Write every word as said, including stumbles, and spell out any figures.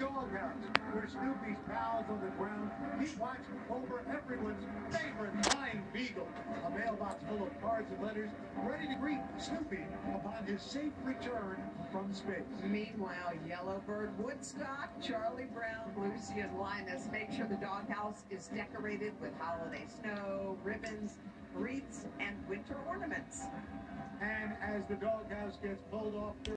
doghouse, where Snoopy's pals on the ground keep watch over everyone's favorite flying beagle. A mailbox full of cards and letters ready to greet Snoopy upon his safe return from space. Meanwhile, Yellowbird, Woodstock, Charlie Brown, Lucy, and Linus make sure the doghouse is decorated with holiday snow, ribbons, wreaths, and winter ornaments. And as the doghouse gets pulled off